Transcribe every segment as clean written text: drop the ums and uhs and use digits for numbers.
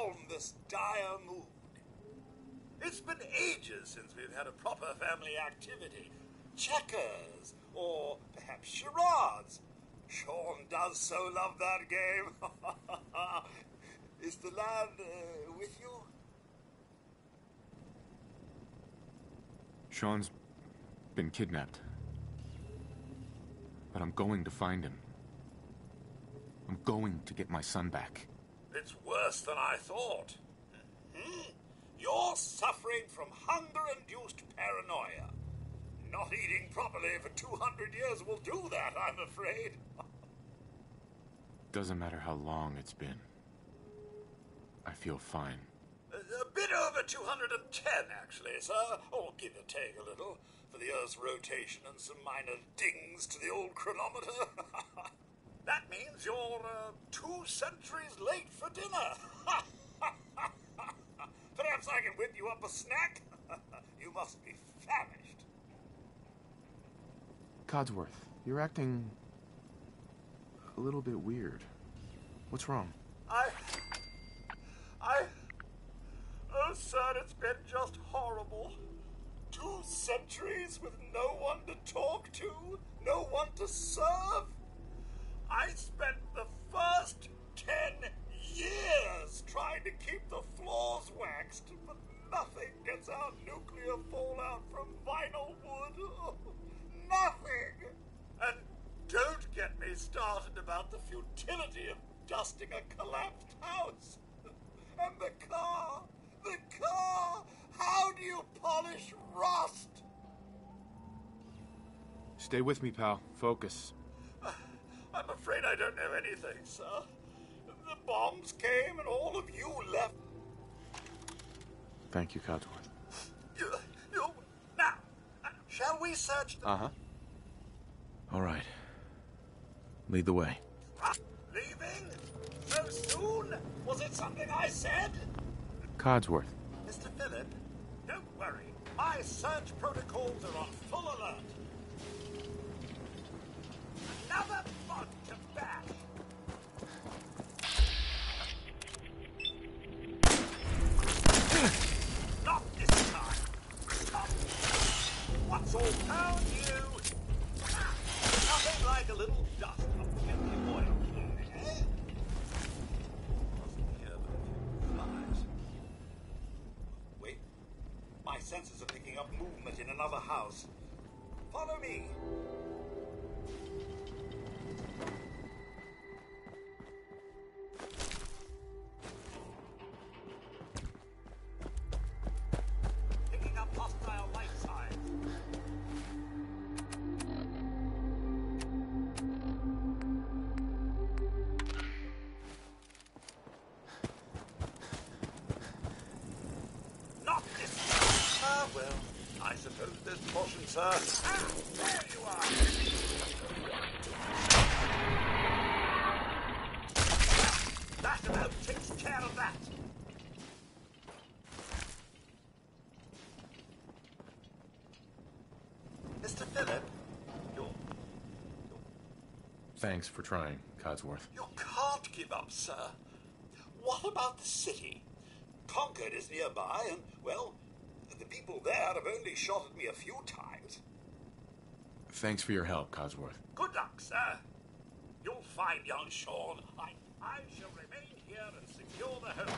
calm this dire mood? It's been ages since we've had a proper family activity. Checkers, or perhaps charades. Sean does so love that game. Is the lad with you? Sean's been kidnapped. But I'm going to find him. I'm going to get my son back. It's worse than I thought. You're suffering from hunger-induced paranoia. Not eating properly for 200 years will do that, I'm afraid. Doesn't matter how long it's been. I feel fine. A bit over 210, actually, sir. Or give or take a little, for the Earth's rotation and some minor dings to the old chronometer. That means you're 2 centuries late for dinner. Perhaps I can whip you up a snack? You must be famished. Codsworth, you're acting a little bit weird. What's wrong? Oh, sir, it's been just horrible. 2 centuries with no one to talk to, no one to serve. I spent the first 10 years trying to keep the floors waxed, but nothing gets out nuclear fallout from vinyl wood. Nothing! And don't get me started about the futility of dusting a collapsed house. And the car! How do you polish rust? Stay with me, pal. Focus. I'm afraid I don't know anything, sir. The bombs came and all of you left. Thank you, Codsworth. Now, shall we search the... Uh-huh. All right. Lead the way. Leaving? So soon? Was it something I said? Codsworth. Mr. Phillip, don't worry. My search protocols are on full alert. Another bug to bash. Not this time. What's all found you? Nothing like a little dust of filthy oil cleaning, eh? Wasn't here but a few flies. Wait. My senses are picking up movement in another house. Follow me. Picking up hostile light signs. Not this time. Ah, well, I suppose there's caution, sir. Ah, there you are. That about takes care of that. Mr. Phillip, you're... Thanks for trying, Codsworth. You can't give up, sir. What about the city? Concord is nearby, and, well, the people there have only shot at me a few times. Thanks for your help, Codsworth. Good luck, sir. You'll find young Sean. I shall remain here and secure the home.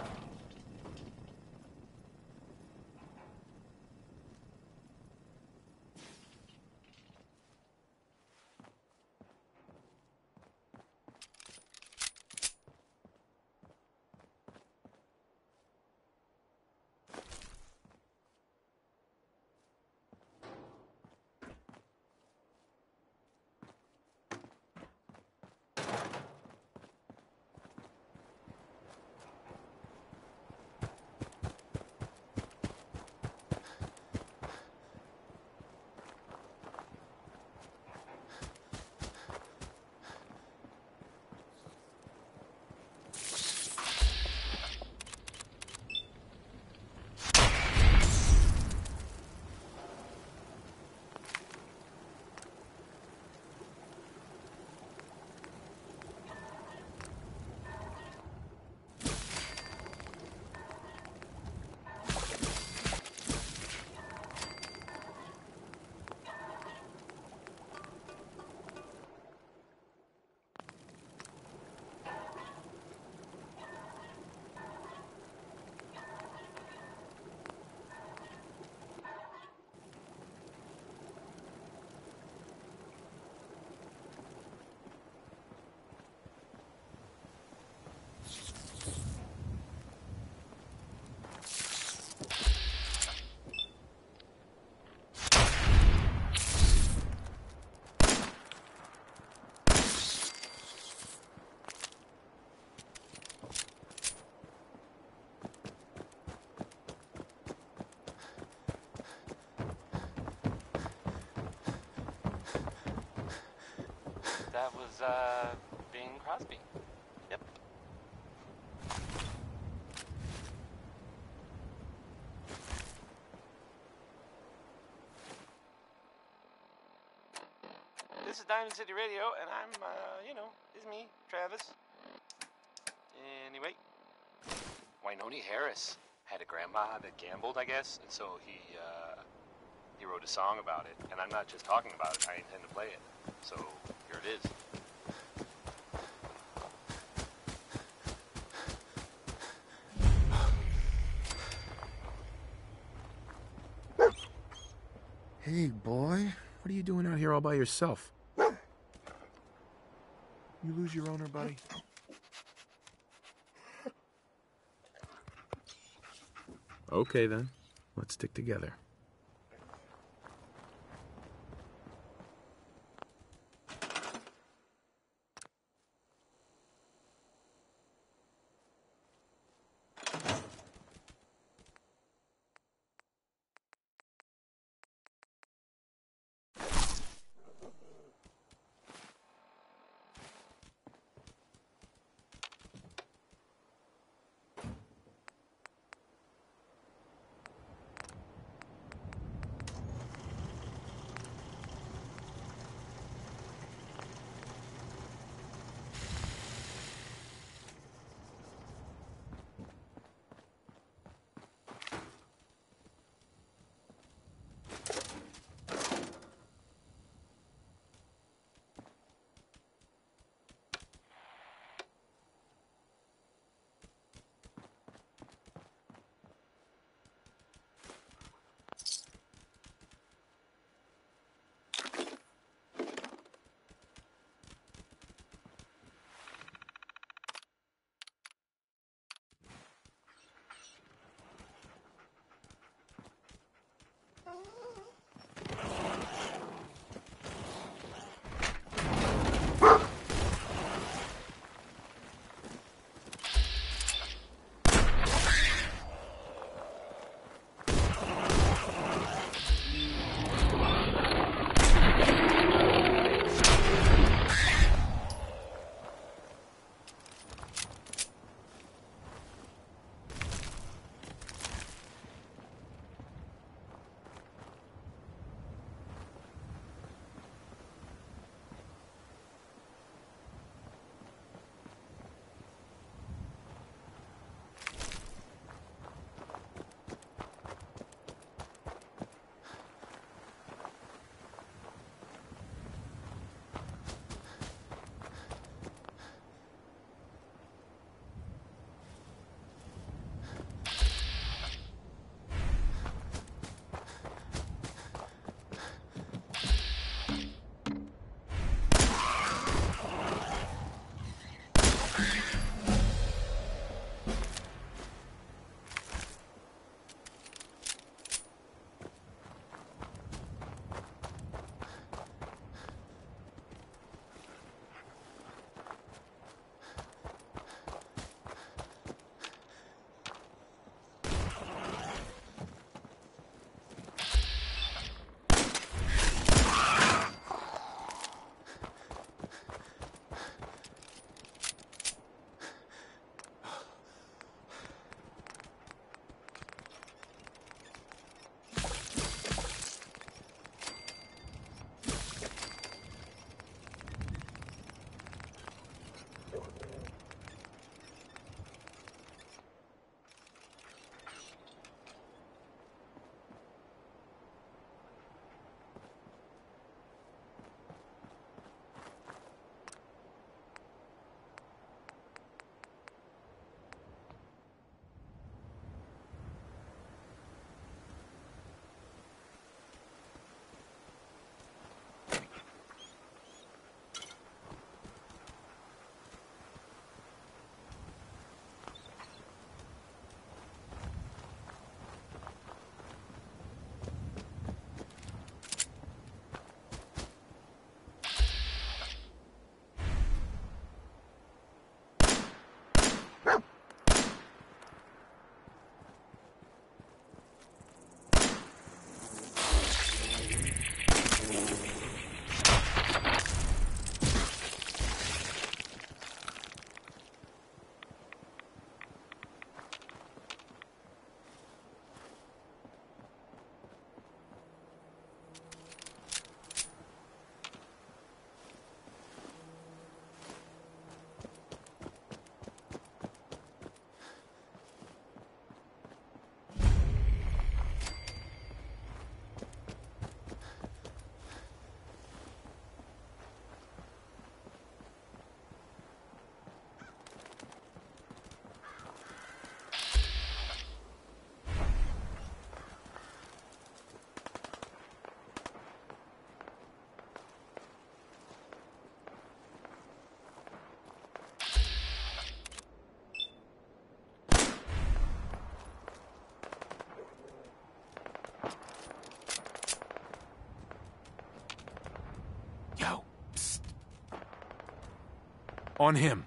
was, Bing Crosby. Yep. This is Diamond City Radio, and I'm, it's me, Travis. Anyway, Wynonie Harris had a grandma that gambled, I guess, and so he wrote a song about it. And I'm not just talking about it, I intend to play it. So, here it is. Hey, boy. What are you doing out here all by yourself? You lose your owner, buddy? Okay, then. Let's stick together. On him.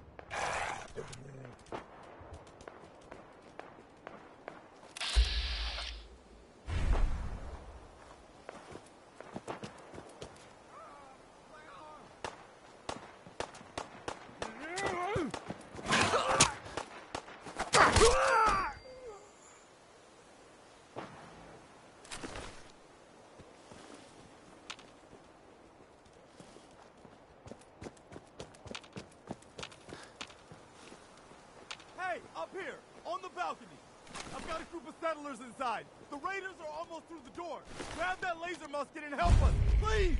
Hey, up here, on the balcony. I've got a group of settlers inside. The raiders are almost through the door. Grab that laser musket and help us, please!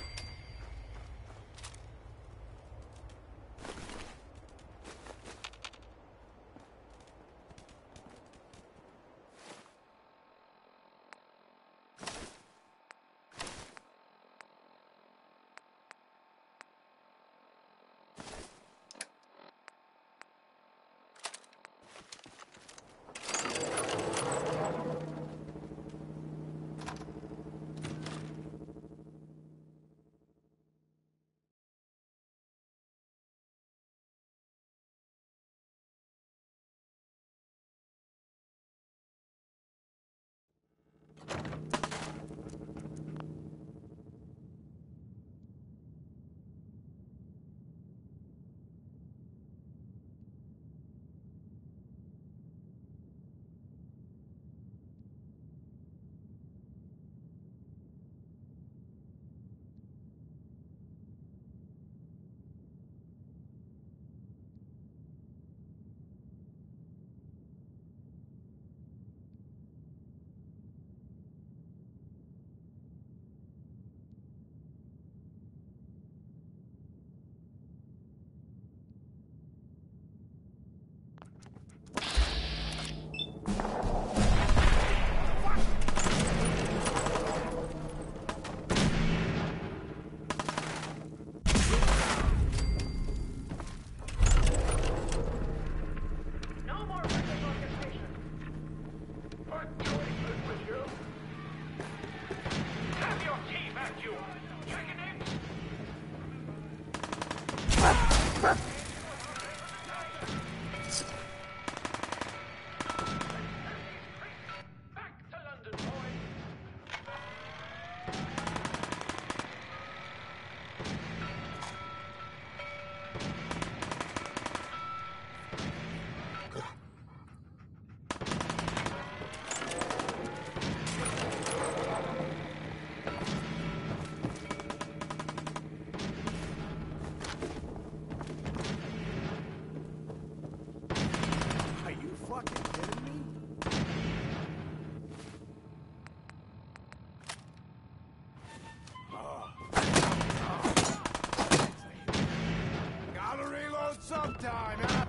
Sometime, huh?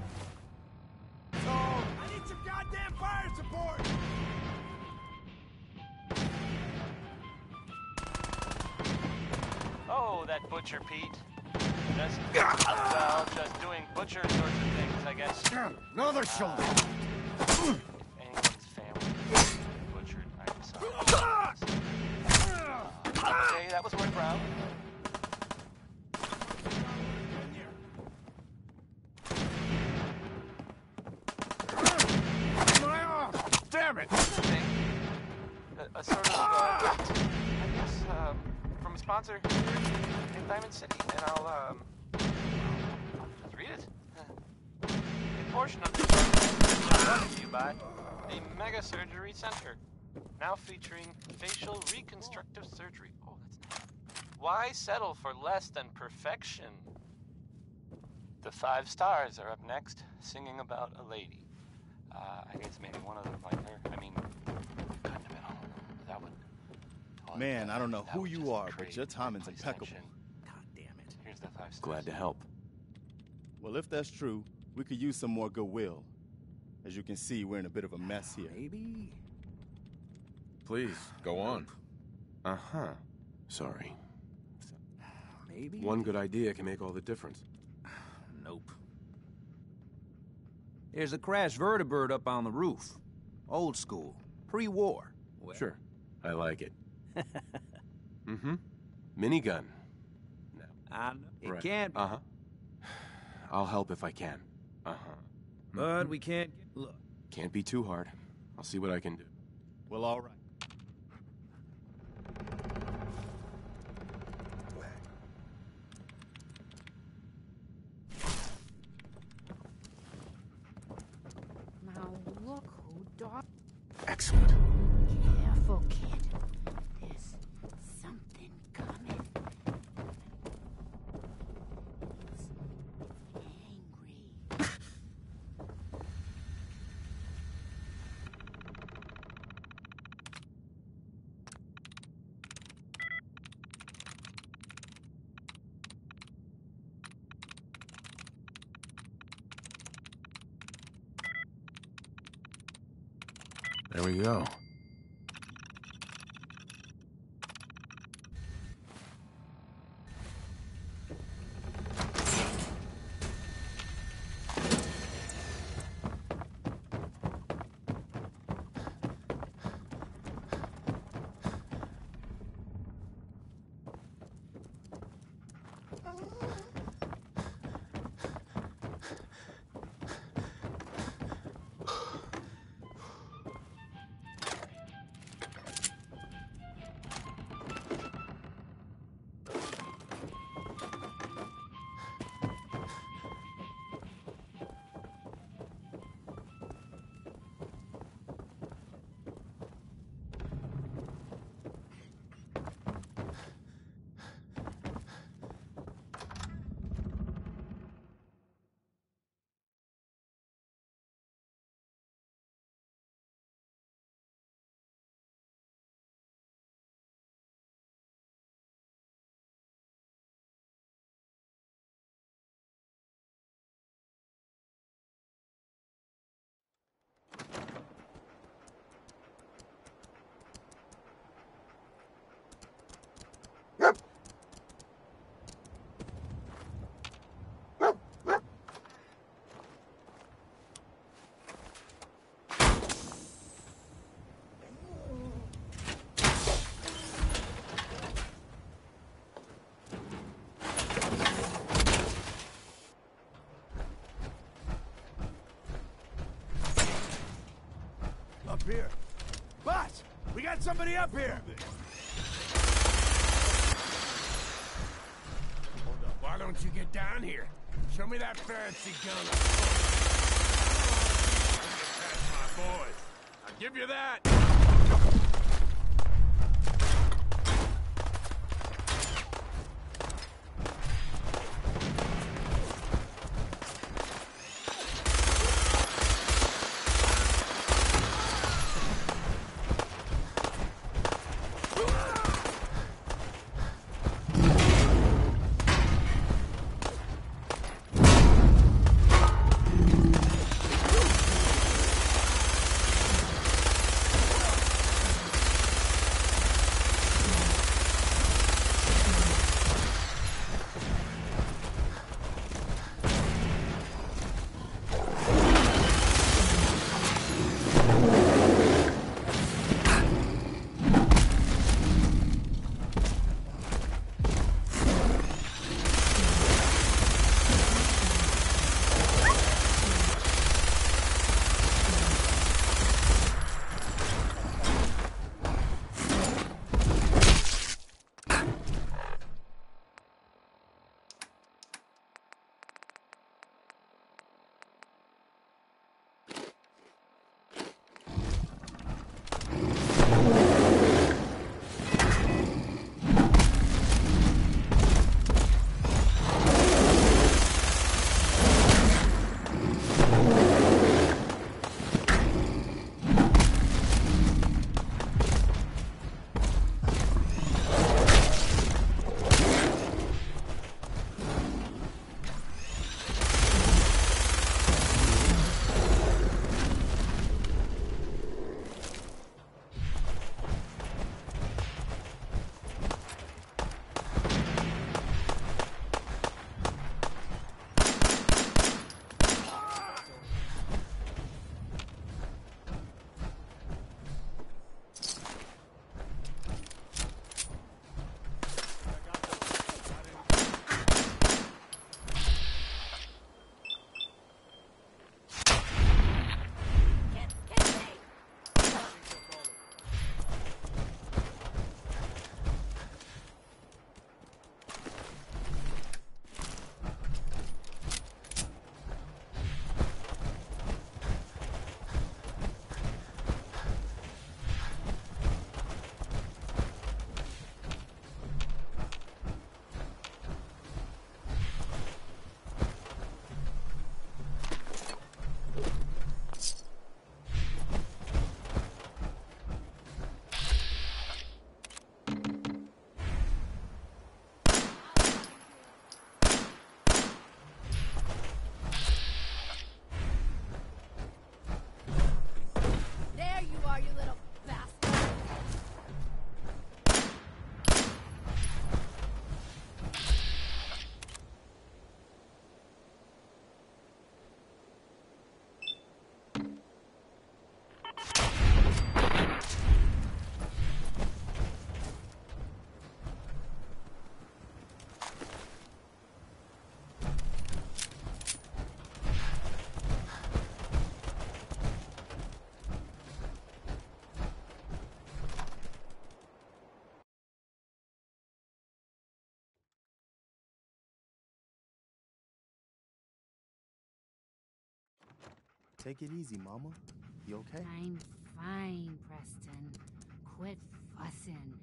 So, I need some goddamn fire support! Oh, that Butcher Pete. Just, well, just doing butcher sorts of things, I guess. Another shoulder! If anyone's family is butchered, I'm sorry. Okay, that was worthwhile. Damn it! A sort of, I guess, from a sponsor in Diamond City, and I'll just read it. A portion of this is brought to you by a mega surgery center, now featuring facial reconstructive surgery. Oh, that's nice. Why settle for less than perfection? The 5 stars are up next, singing about a lady. I guess maybe one of them like her. I mean, couldn't have been all of them. That would... Man, I don't know who you just are, create but your timing's replace impeccable. tension. God damn it. Here's the 5 stars. Glad to help. Well, if that's true, we could use some more goodwill. As you can see, we're in a bit of a mess here. Maybe. Please, go on. Uh-huh. Sorry. Maybe. One good idea can make all the difference. Nope. There's a crashed vertibird up on the roof. Old school. Pre-war. Well, Sure. I like it. Mm-hmm. Minigun. No. I know. It Right. can't be. Uh-huh. I'll help if I can. Uh-huh. But we can't... Look. Can't be too hard. I'll see what I can do. Well, all right. Now look who dog. Excellent. Careful, kid. There's something coming. It's angry. There we go. Up here. Boss! We got somebody up here! Hold up. Why don't you get down here? Show me that fancy gun. That's my boys. I'll give you that. Take it easy, Mama. You okay? I'm fine, Preston. Quit fussing.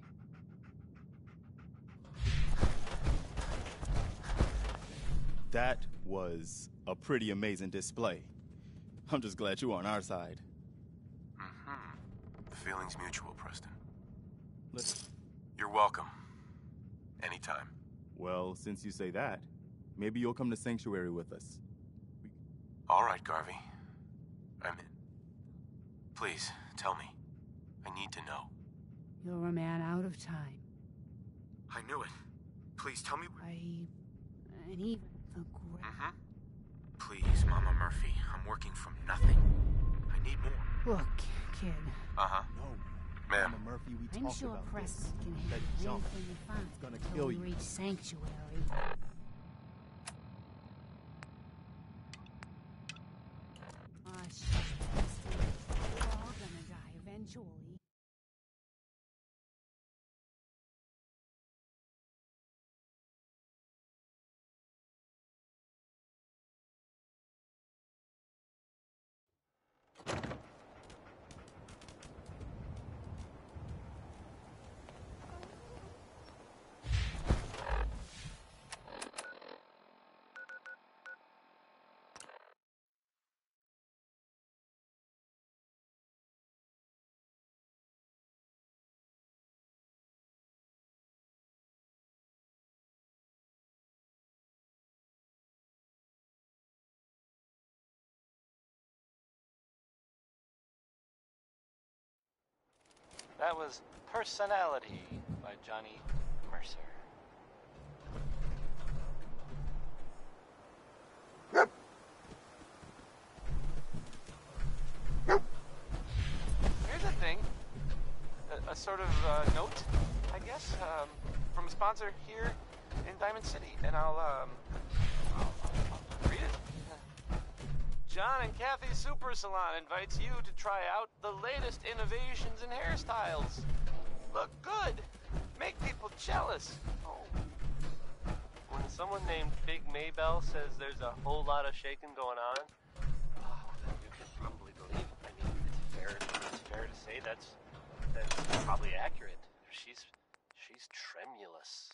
That was a pretty amazing display. I'm just glad you're on our side. Mm-hmm. The feeling's mutual, Preston. Listen. You're welcome. Anytime. Well, since you say that, maybe you'll come to Sanctuary with us. All right, Garvey. I'm in. Please, tell me. I need to know. You're a man out of time. I knew it. Please tell me. And even the great. Please, Mama Murphy. I'm working from nothing. I need more. Look, kid. Uh-huh. No. Ma'am. Mama Murphy, we I'm talked sure about Preston this. can That handle jump, anything you find it's gonna until kill we you. reach Sanctuary. Shit, Preston. We're all gonna die eventually. That was Personality by Johnny Mercer. Here's a thing. A sort of note, I guess, from a sponsor here in Diamond City. And I'll read it. John and Kathy's Super Salon invites you to try out the latest innovations in hairstyles. Look good. Make people jealous. Oh. When someone named Big Maybell says there's a whole lot of shaking going on, Then you can probably believe it. I mean, it's fair to say that's probably accurate. She's tremulous.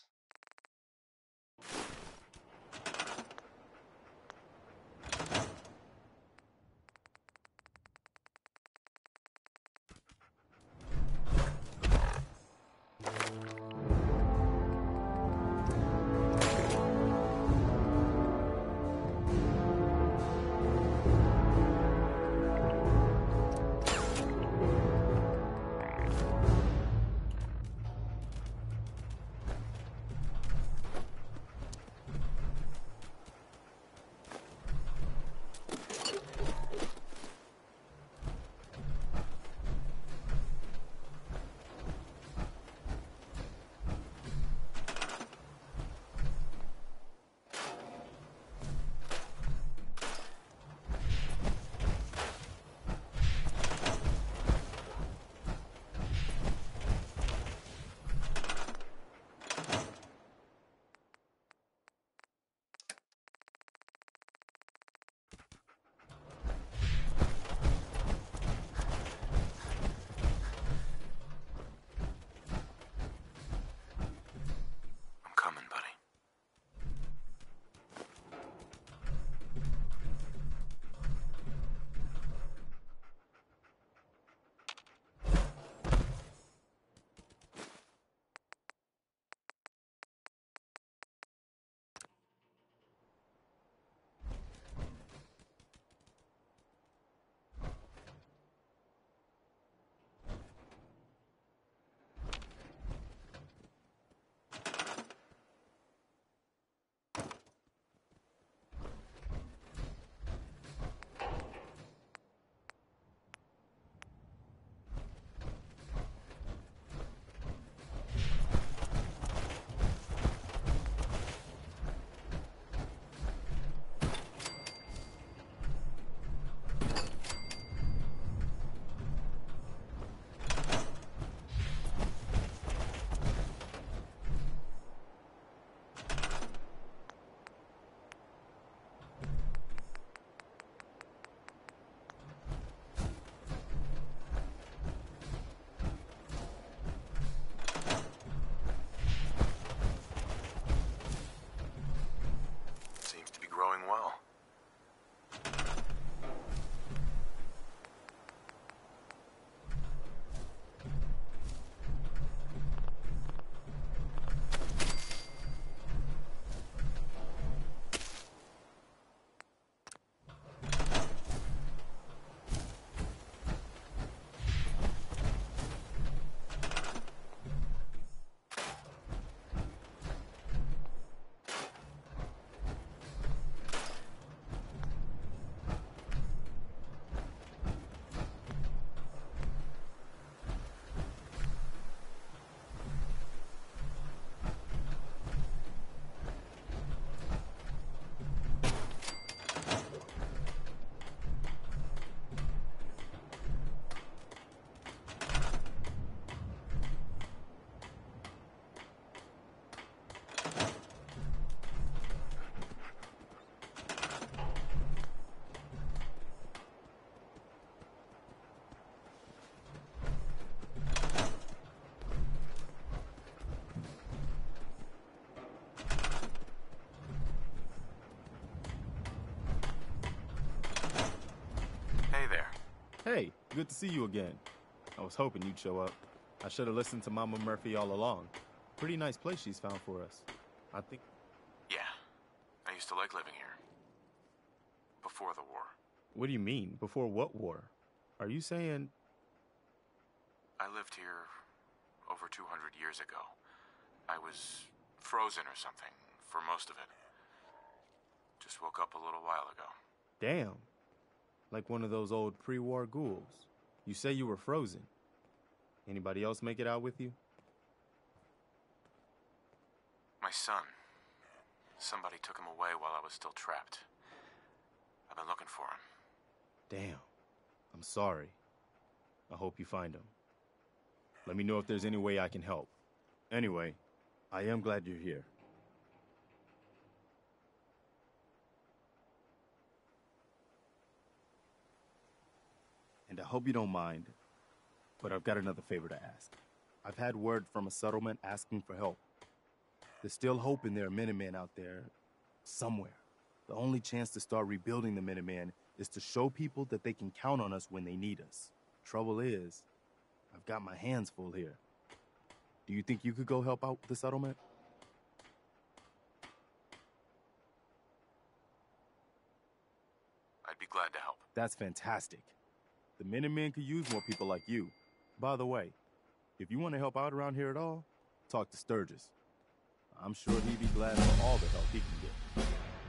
Good to see you again. I was hoping you'd show up. I should have listened to Mama Murphy all along. Pretty nice place she's found for us. I think... Yeah. I used to like living here. Before the war. What do you mean? Before what war? Are you saying... I lived here over 200 years ago. I was frozen or something for most of it. Just woke up a little while ago. Damn. Like one of those old pre-war ghouls. You say you were frozen. Anybody else make it out with you? My son. Somebody took him away while I was still trapped. I've been looking for him. Damn. I'm sorry. I hope you find him. Let me know if there's any way I can help. Anyway, I am glad you're here. And I hope you don't mind, but I've got another favor to ask. I've had word from a settlement asking for help. They're still hoping there are Minutemen out there somewhere. The only chance to start rebuilding the Minutemen is to show people that they can count on us when they need us. Trouble is, I've got my hands full here. Do you think you could go help out the settlement? I'd be glad to help. That's fantastic. The Minutemen could use more people like you. By the way, if you want to help out around here at all, talk to Sturgis. I'm sure he'd be glad for all the help he can get.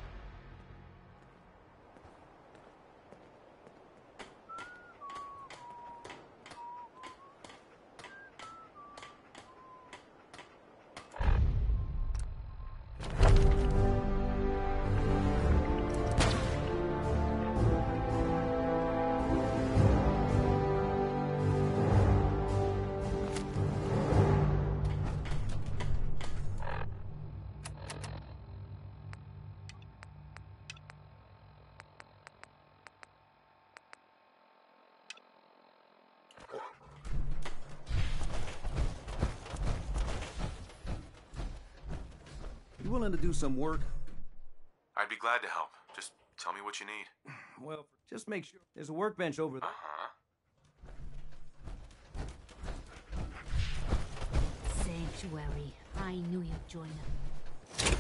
You willing to do some work? I'd be glad to help. Just tell me what you need. Well, just make sure there's a workbench over there. Uh-huh. Sanctuary. I knew you'd join them.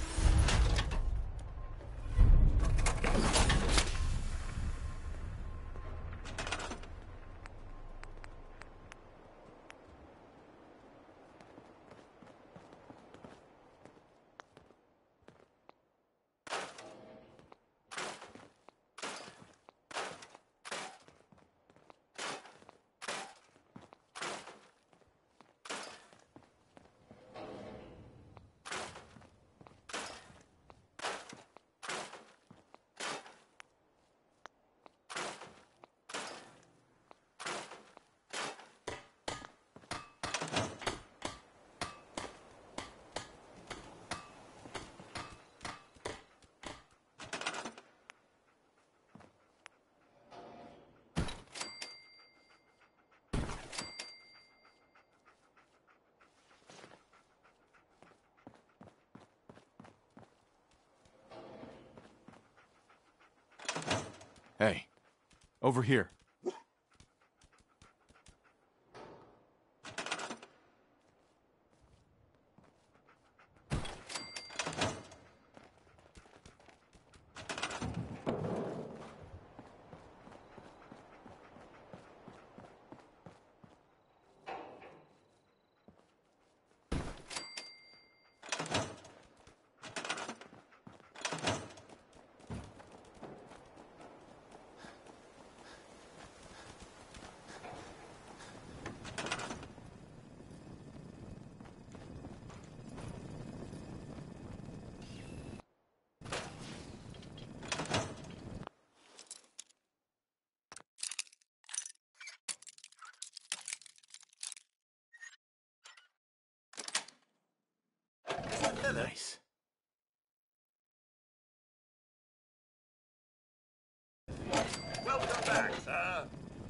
Hey, over here. Nice. Welcome back, sir.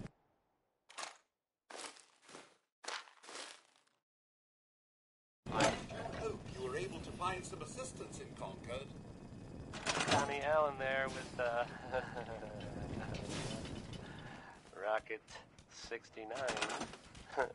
I hope you were able to find some assistance in Concord. Connie Allen there with Rocket 69.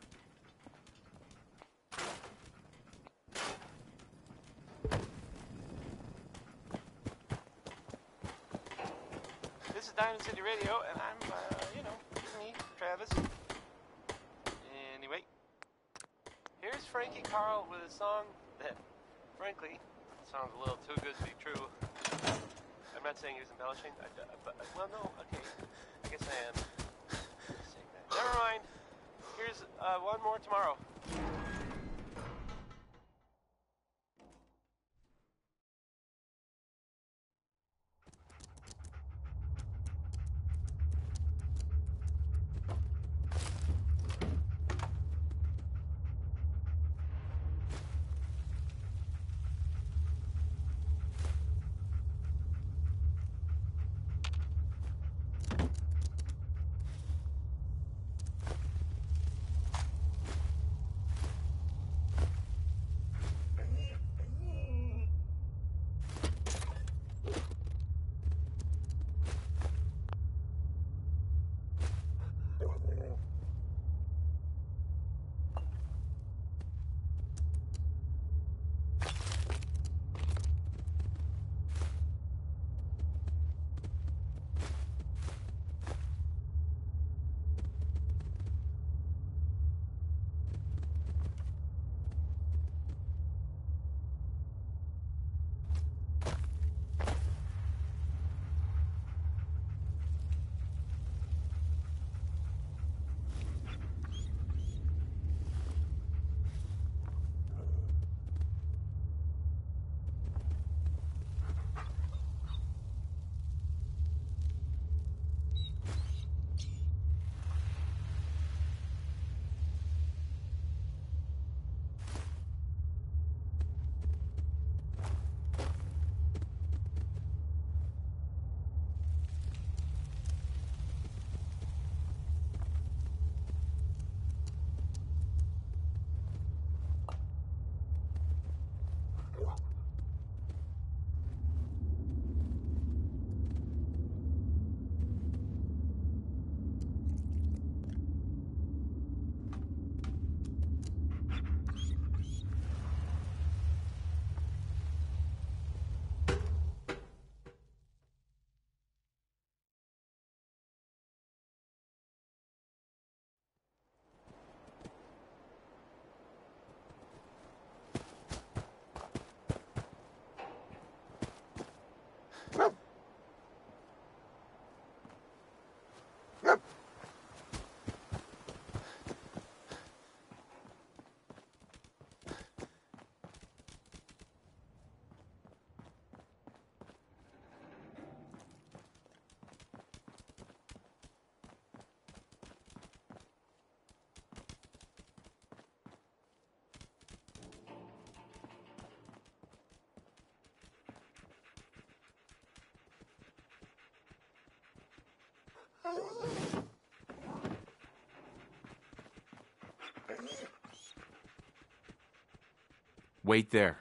This is Diamond City Radio, and I'm, me, Travis. Anyway, here's Frankie Carl with a song that, frankly, sounds a little too good to be true. I'm not saying he was embellishing, well, no, okay, I guess I am saying that. Never mind. Here's one more tomorrow. Wait there.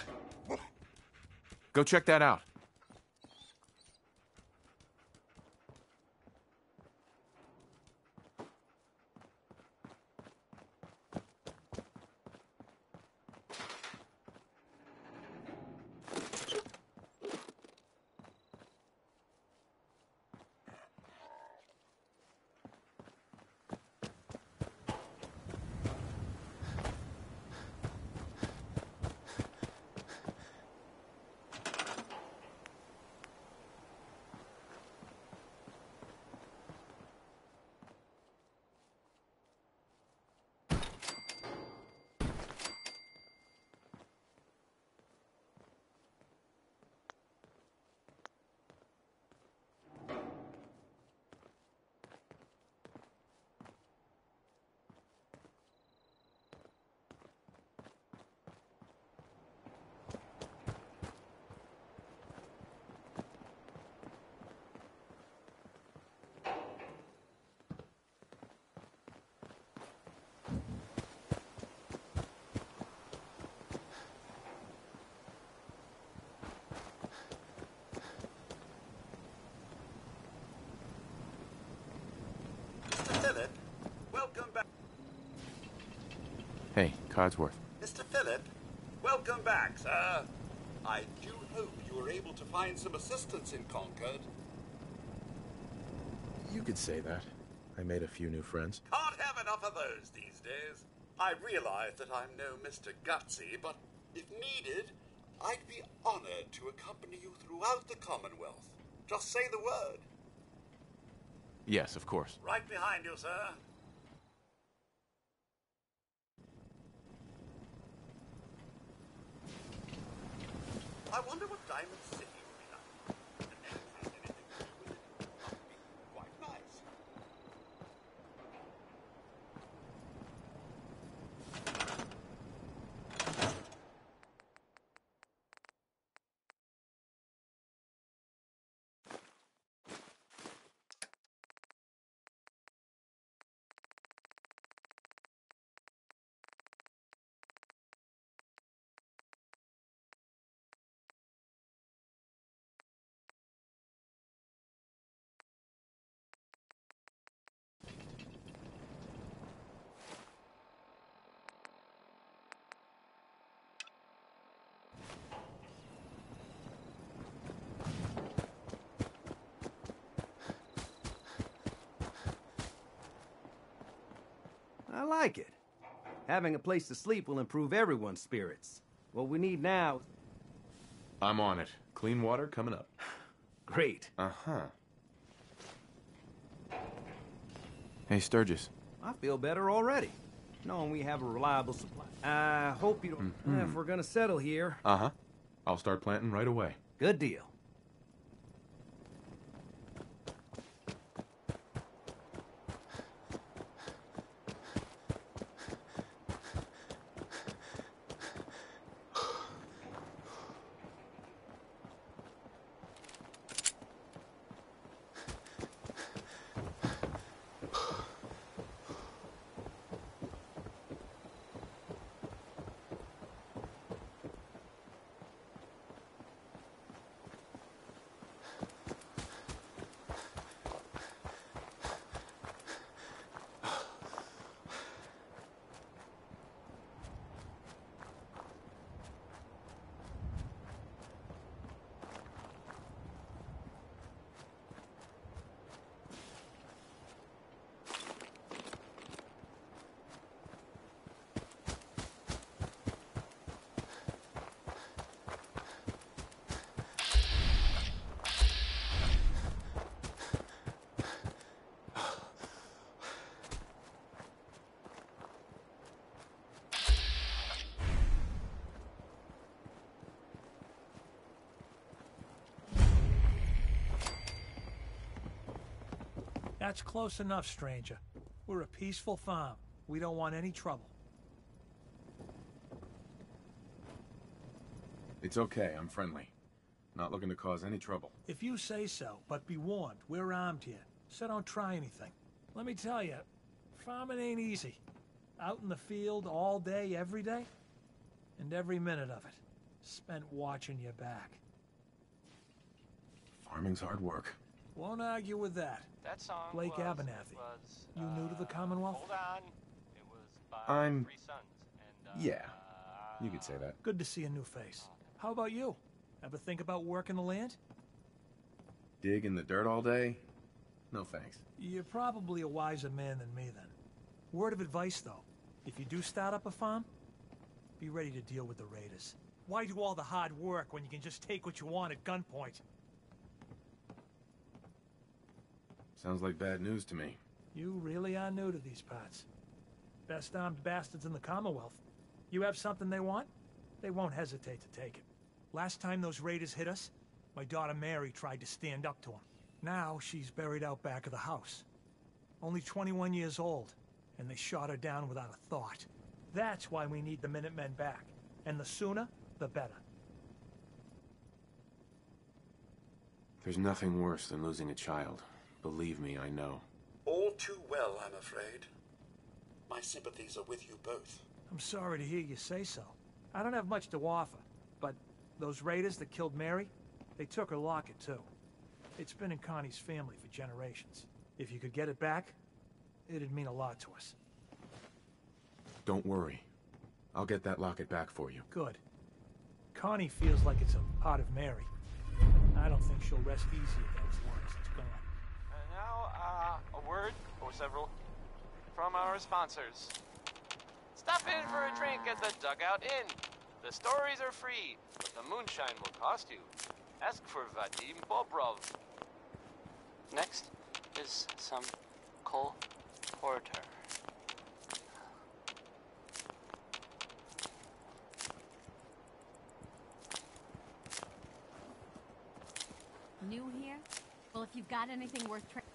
Go check that out. Hey, Codsworth. Mr. Phillip, welcome back, sir. I do hope you were able to find some assistance in Concord. You could say that. I made a few new friends. Can't have enough of those these days. I realize that I'm no Mr. Gutsy, but if needed, I'd be honored to accompany you throughout the Commonwealth. Just say the word. Yes, of course. Right behind you, sir. I wonder what Diamond City will be like. If it has anything to do with it, it must be quite nice. I like it. Having a place to sleep will improve everyone's spirits. What we need now... I'm on it. Clean water coming up. Great. Uh-huh. Hey, Sturgis. I feel better already, knowing we have a reliable supply. I hope you don't... If we're gonna settle here... Uh-huh. I'll start planting right away. Good deal. That's close enough, stranger. We're a peaceful farm. We don't want any trouble. It's okay, I'm friendly. Not looking to cause any trouble. If you say so, but be warned, we're armed here, so don't try anything. Let me tell you, farming ain't easy. Out in the field all day, every day, and every minute of it spent watching your back. Farming's hard work. Won't argue with that. That song Blake Abernathy. You new to the Commonwealth? Hold on. It was by I'm... 3 Sons. And, yeah, you could say that. Good to see a new face. How about you? Ever think about working the land? Dig in the dirt all day? No thanks. You're probably a wiser man than me then. Word of advice though, if you do start up a farm, be ready to deal with the raiders. Why do all the hard work when you can just take what you want at gunpoint? Sounds like bad news to me. You really are new to these parts. Best armed bastards in the Commonwealth. You have something they want, they won't hesitate to take it. Last time those raiders hit us, my daughter Mary tried to stand up to them. Now she's buried out back of the house. Only 21 years old, and they shot her down without a thought. That's why we need the Minutemen back. And the sooner, the better. There's nothing worse than losing a child. Believe me, I know. All too well, I'm afraid. My sympathies are with you both. I'm sorry to hear you say so. I don't have much to offer, but those raiders that killed Mary, they took her locket too. It's been in Connie's family for generations. If you could get it back, it'd mean a lot to us. Don't worry. I'll get that locket back for you. Good. Connie feels like it's a pot of Mary. I don't think she'll rest easy about it as long as it's gone. And now, a word, or several, from our sponsors. Stop in for a drink at the Dugout Inn. The stories are free, but the moonshine will cost you. Ask for Vadim Bobrov. Next is some Cole Porter. New here? Well, if you've got anything worth trying...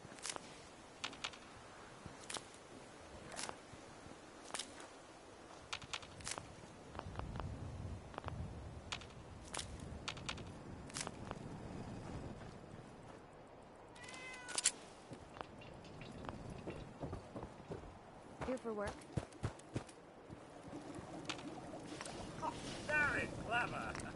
Here for work? Oh, very clever.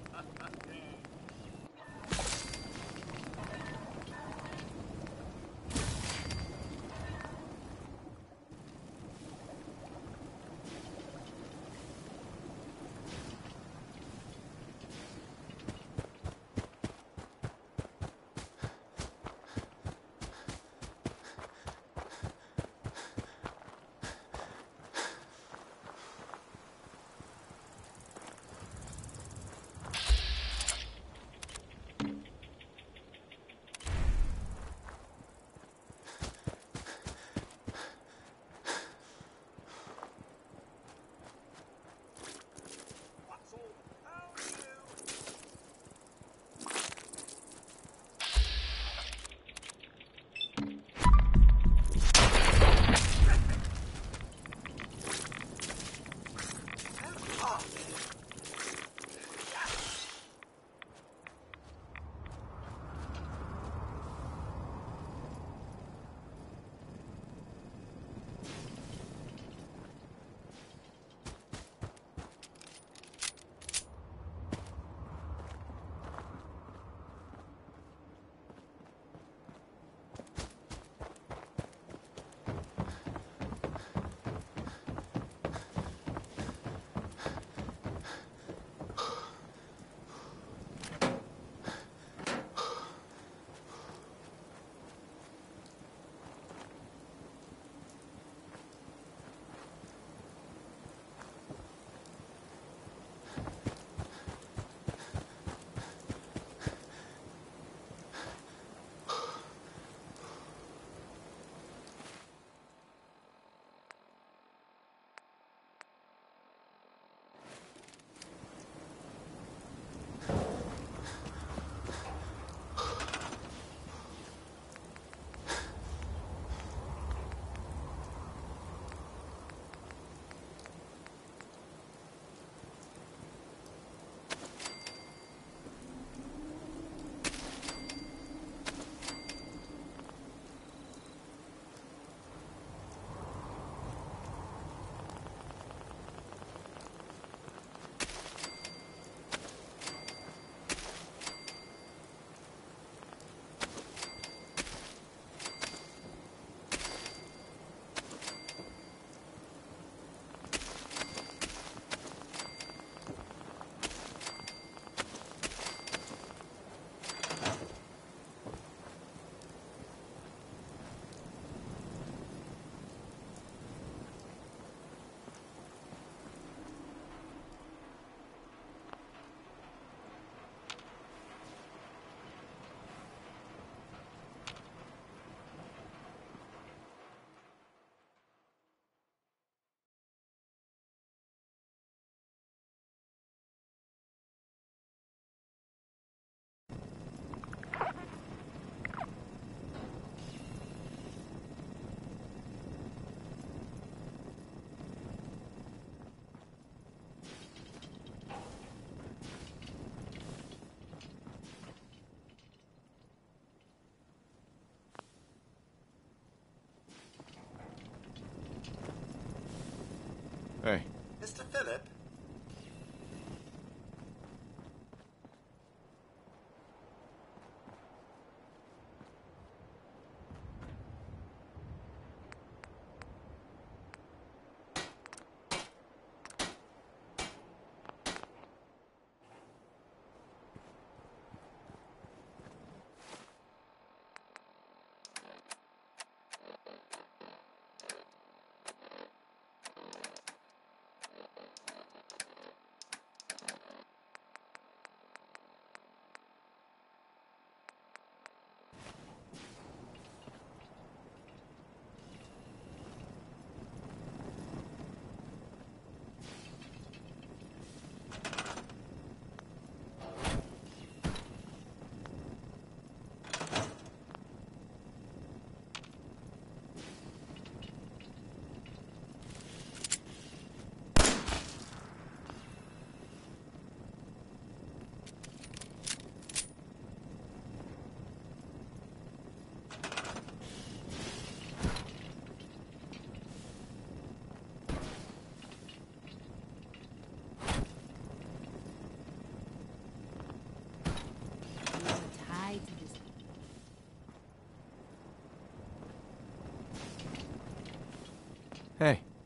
Hey. Mr. Phillip?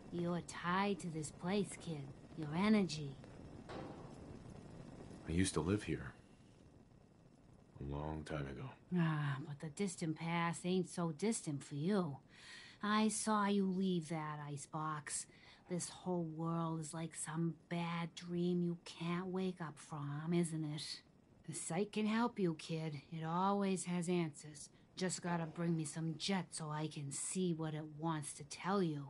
You're tied to this place, kid. Your energy. I used to live here. A long time ago. Ah, but the distant past ain't so distant for you. I saw you leave that icebox. This whole world is like some bad dream you can't wake up from, isn't it? The site can help you, kid. It always has answers. Just gotta bring me some jet so I can see what it wants to tell you.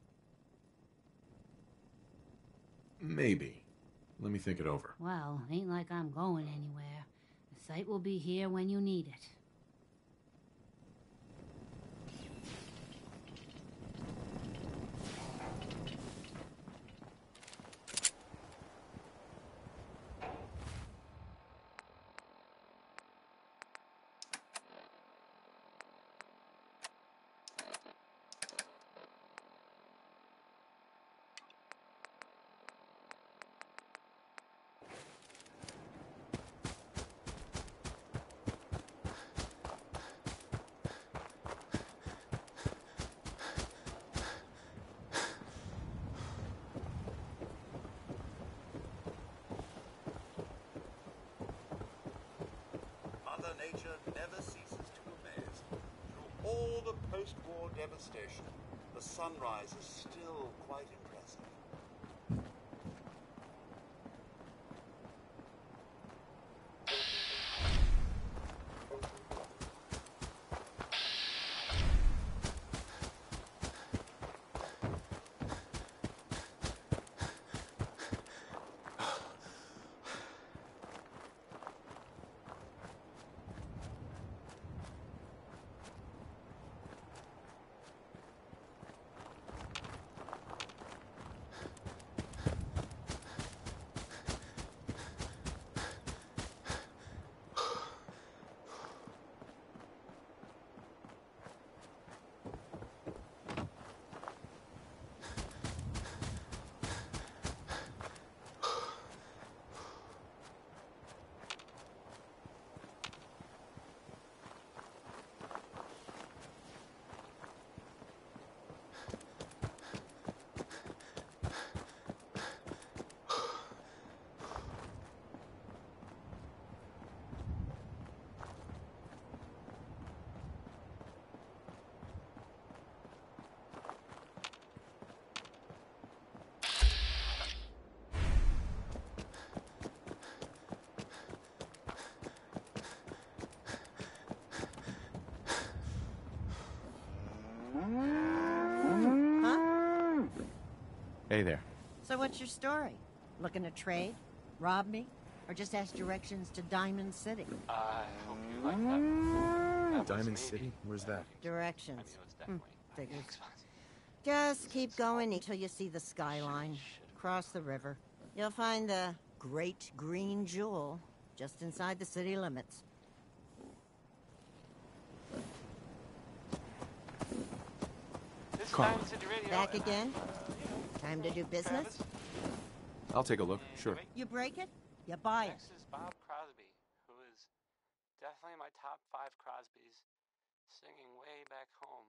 Maybe. Let me think it over. Well, ain't like I'm going anywhere. The site will be here when you need it. Mother Nature never ceases to amaze. Through all the post-war devastation, the sunrise is still quite impressive. Hey there. So what's your story? Looking to trade? Rob me? Or just ask directions to Diamond City? I hope you like that. Diamond City? Where's that? Directions. It's definitely Figures. expensive. Just keep going until you see the skyline. Cross the river. You'll find the Great Green Jewel just inside the city limits. This is Carl. Diamond City Radio. Back again? Time to do business? I'll take a look, sure. You break it, you buy it. Next is Bob Crosby, who is definitely my top 5 Crosbys, singing way back home.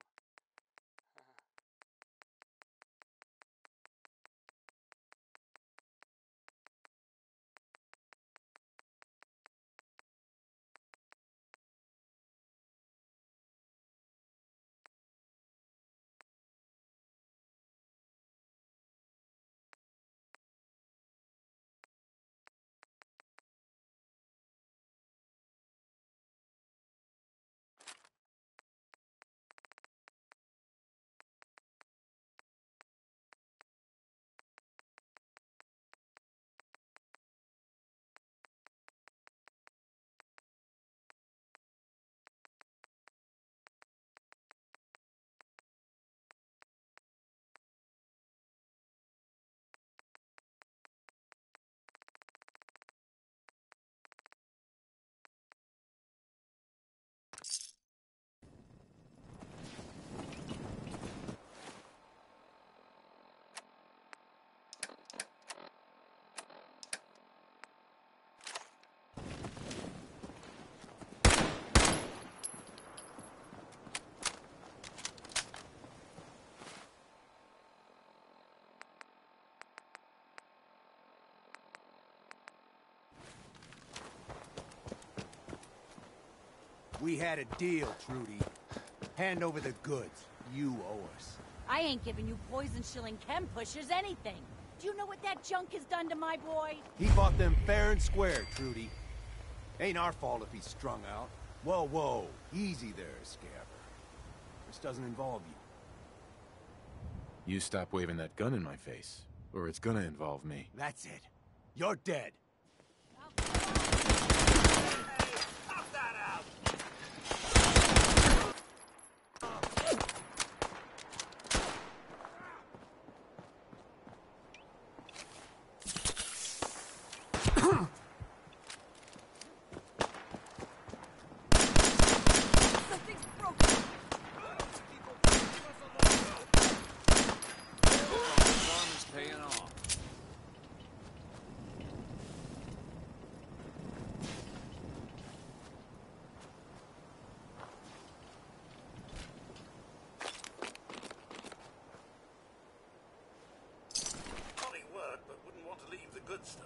We had a deal, Trudy. Hand over the goods. You owe us. I ain't giving you poison-shilling chem pushers anything. Do you know what that junk has done to my boy? He bought them fair and square, Trudy. Ain't our fault if he's strung out. Whoa, whoa. Easy there, Scabber. This doesn't involve you. You stop waving that gun in my face, or it's gonna involve me. That's it. You're dead. Funny word, but wouldn't want to leave the good stuff.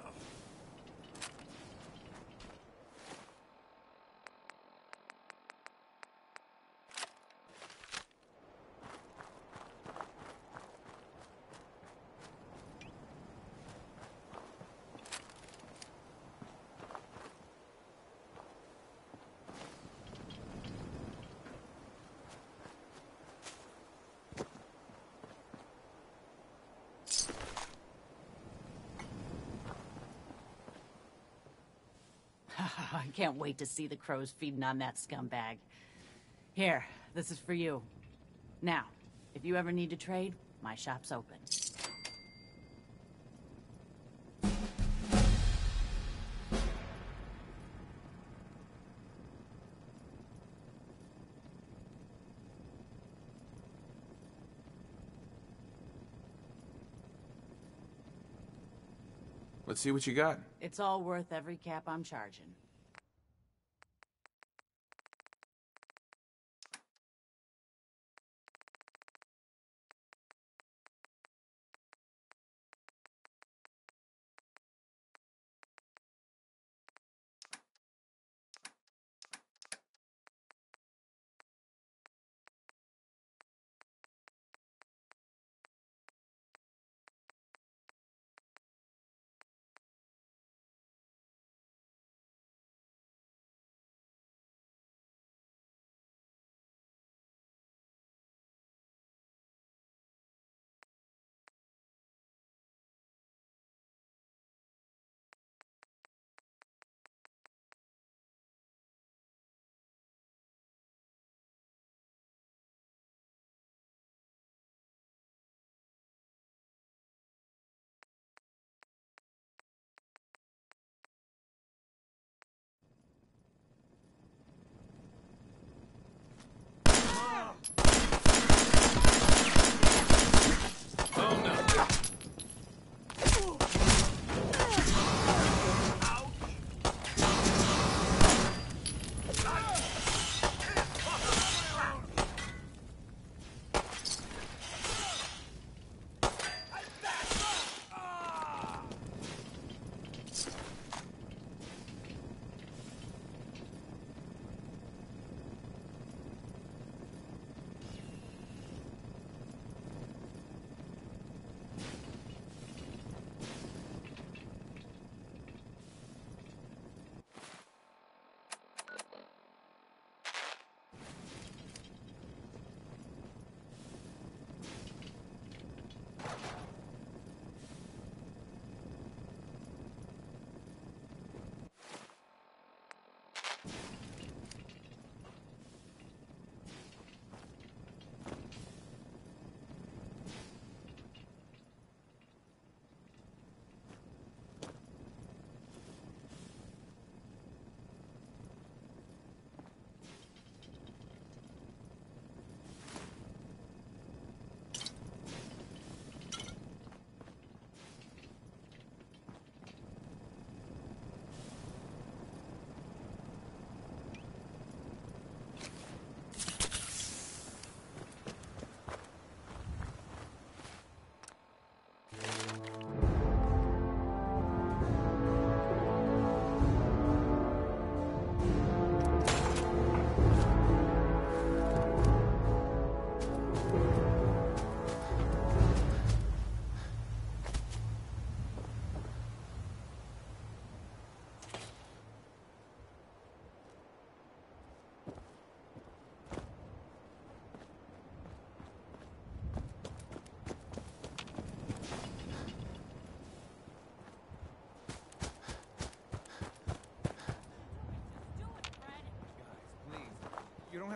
I can't wait to see the crows feeding on that scumbag. Here, this is for you. Now, if you ever need to trade, my shop's open. Let's see what you got. It's all worth every cap I'm charging.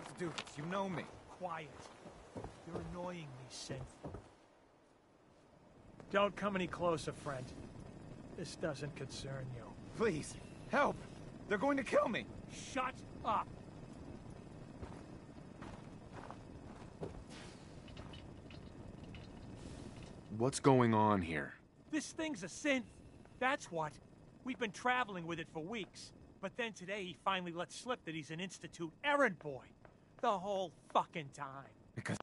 have to do this. You know me. Quiet. You're annoying me, Synth. Don't come any closer, friend. This doesn't concern you. Please, help! They're going to kill me! Shut up! What's going on here? This thing's a synth. That's what. We've been traveling with it for weeks. But then today he finally let slip that he's an Institute errand boy. The whole fucking time. Because...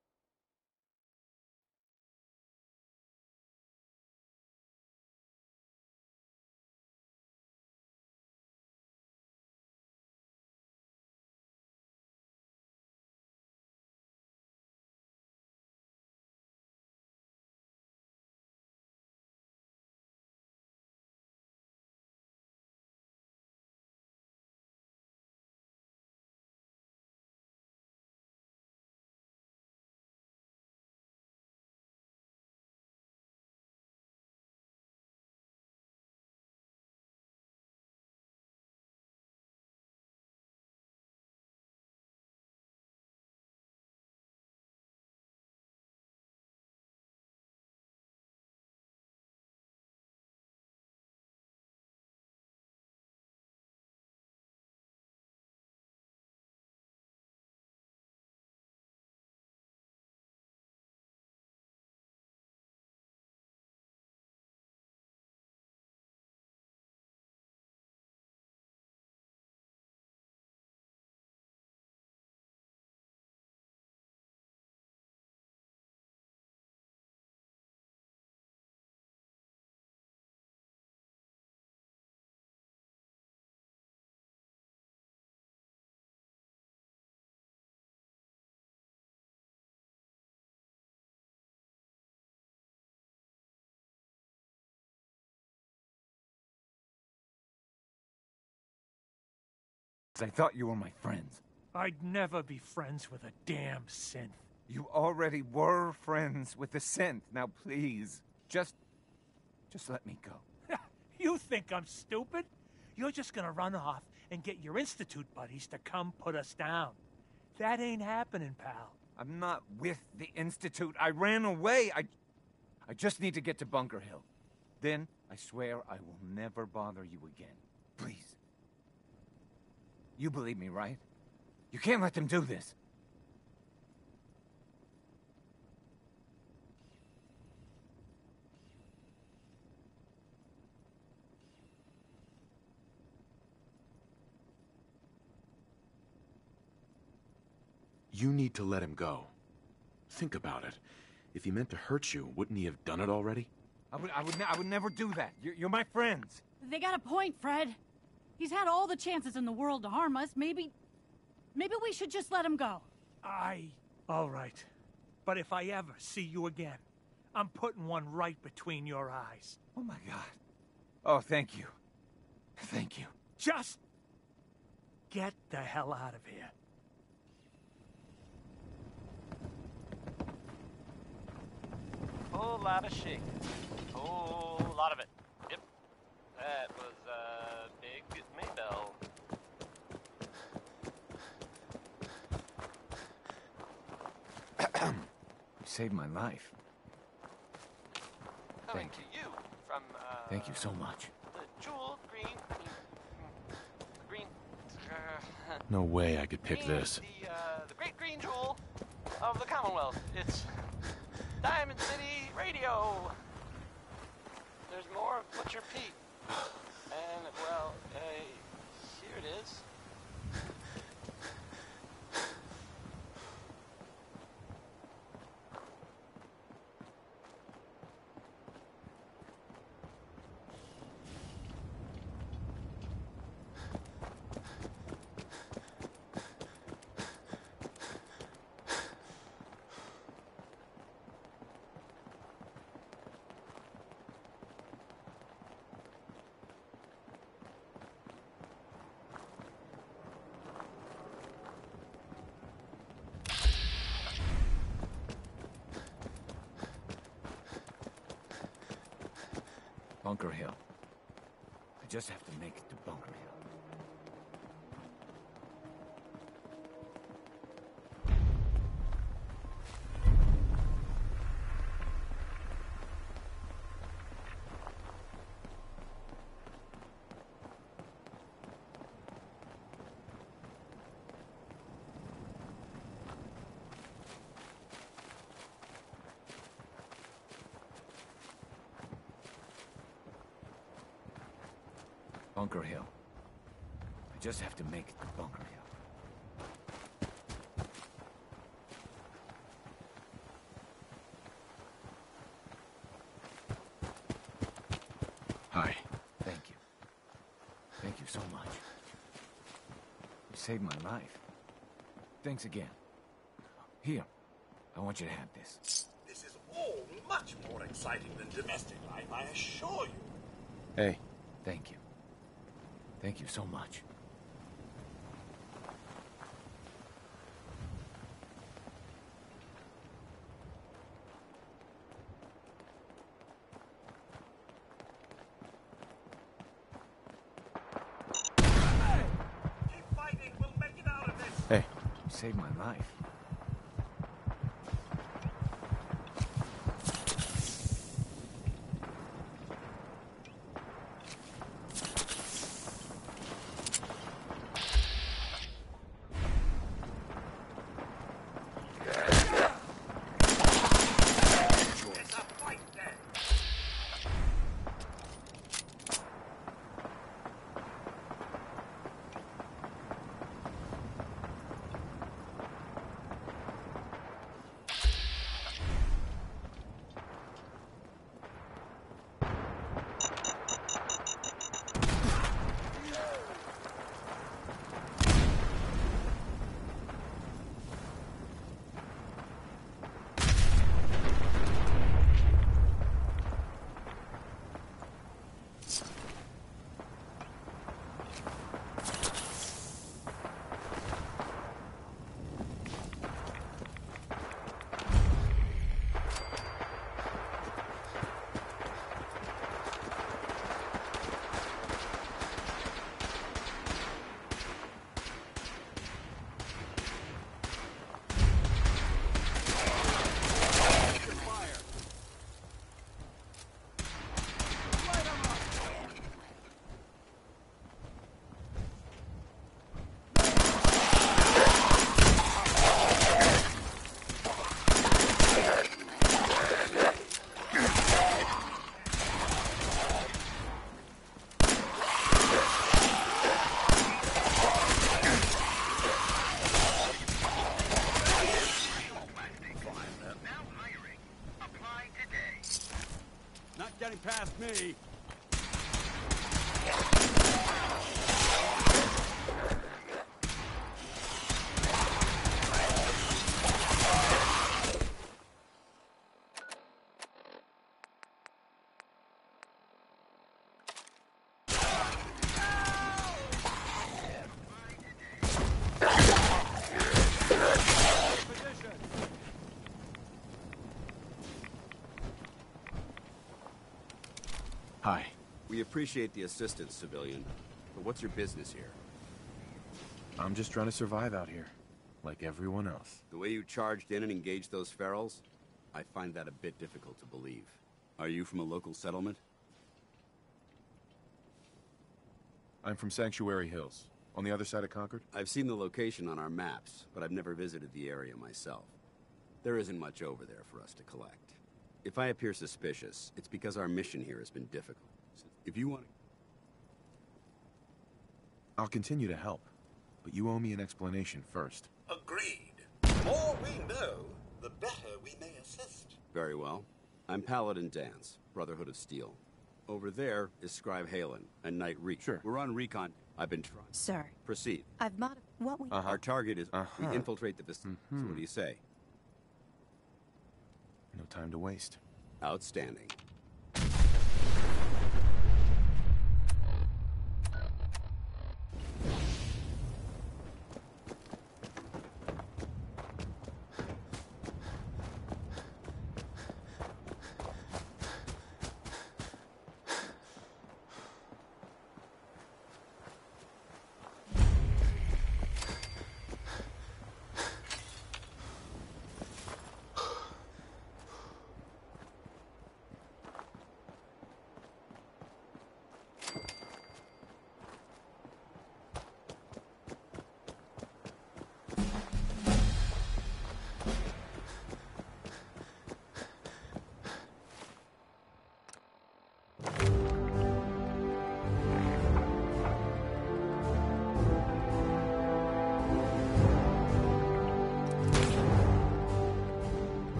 I thought you were my friends. I'd never be friends with a damn synth. You already were friends with the synth. Now please, just let me go. You think I'm stupid? You're just gonna run off and get your Institute buddies to come put us down. That ain't happening, pal. I'm not with the Institute. I ran away. I just need to get to Bunker Hill. Then, I swear I will never bother you again. Please. You believe me, right? You can't let them do this. You need to let him go. Think about it. If he meant to hurt you, wouldn't he have done it already? I would never do that. You're my friends. They got a point, Fred. He's had all the chances in the world to harm us. Maybe we should just let him go. All right. But if I ever see you again, I'm putting one right between your eyes. Oh my God. Oh, thank you. Thank you. Just get the hell out of here. Whole lot of shaking. Whole lot of it. Yep. That was Big Maybell. You saved my life. Coming to you from Thank you so much. the Jewel Green. No way I could pick this. The Great Green Jewel of the Commonwealth. It's Diamond City Radio. There's more of Butcher Pete. And, well, here it is. Bunker Hill. I just have to make it to Bunker Hill. Bunker Hill. I just have to make it to Bunker Hill. Hi. Thank you. Thank you so much. You saved my life. Thanks again. Here, I want you to have this. This is all much more exciting than domestic life, I assure you. Hey. Thank you. Thank you so much. Keep fighting, we'll make it out of this. Hey. You saved my life. It's a fight then. Not getting past me. Hi. We appreciate the assistance, civilian. But what's your business here? I'm just trying to survive out here, like everyone else. The way you charged in and engaged those ferals, I find that a bit difficult to believe. Are you from a local settlement? I'm from Sanctuary Hills, on the other side of Concord. I've seen the location on our maps, but I've never visited the area myself. There isn't much over there for us to collect. If I appear suspicious, it's because our mission here has been difficult. If you want to... I'll continue to help, but you owe me an explanation first. Agreed. The more we know, the better we may assist. Very well. I'm Paladin Dance, Brotherhood of Steel. Over there is Scribe Halen and Knight Reek. Sure. We're on recon. I've been trying. Sir. Proceed. I've modified what we... Our target is... We infiltrate the facility. So what do you say? No time to waste. Outstanding.